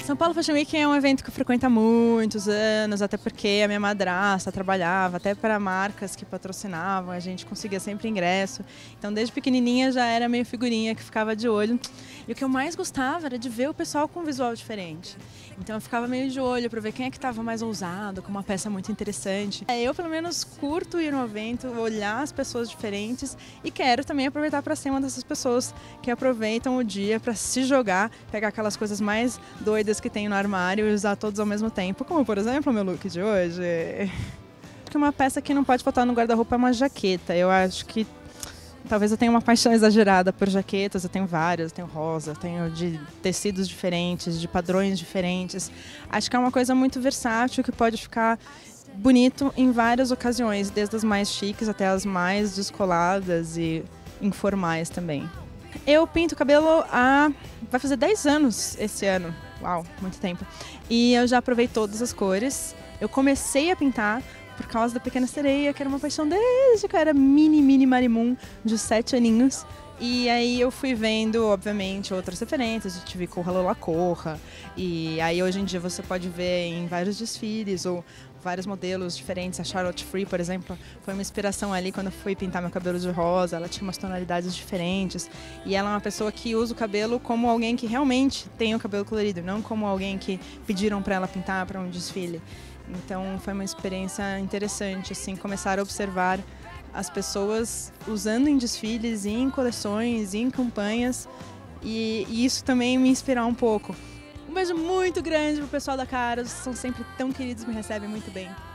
São Paulo Fashion Week é um evento que eu frequento há muitos anos, até porque a minha madrasta trabalhava até para marcas que patrocinavam, a gente conseguia sempre ingresso. Então, desde pequenininha já era meio figurinha que ficava de olho. E o que eu mais gostava era de ver o pessoal com um visual diferente. Então, eu ficava meio de olho para ver quem é que estava mais ousado, com uma peça muito interessante. Eu, pelo menos, curto ir no evento, olhar as pessoas diferentes e quero também aproveitar para ser uma dessas pessoas que aproveitam o dia para se jogar, pegar aquelas coisas mais doidas que tem no armário e usar todos ao mesmo tempo, como, por exemplo, o meu look de hoje. Porque uma peça que não pode faltar no guarda-roupa é uma jaqueta. Eu acho que talvez eu tenha uma paixão exagerada por jaquetas, eu tenho várias, eu tenho rosa, eu tenho de tecidos diferentes, de padrões diferentes. Acho que é uma coisa muito versátil que pode ficar bonito em várias ocasiões, desde as mais chiques até as mais descoladas e informais também. Eu pinto o cabelo vai fazer 10 anos esse ano. Uau, muito tempo. E eu já provei todas as cores. Eu comecei a pintar por causa da Pequena Sereia, que era uma paixão desde que eu era mini Marimun, de 7 aninhos. E aí eu fui vendo, obviamente, outras referências. Eu tive Corra Lola Corra. E aí hoje em dia você pode ver em vários desfiles ou vários modelos diferentes. A Charlotte Free, por exemplo, foi uma inspiração ali quando eu fui pintar meu cabelo de rosa. Ela tinha umas tonalidades diferentes. E ela é uma pessoa que usa o cabelo como alguém que realmente tem o cabelo colorido, não como alguém que pediram para ela pintar para um desfile. Então foi uma experiência interessante, assim, começar a observar as pessoas usando em desfiles, em coleções, em campanhas, e isso também me inspirar um pouco. Um beijo muito grande pro pessoal da Caras, são sempre tão queridos, me recebem muito bem.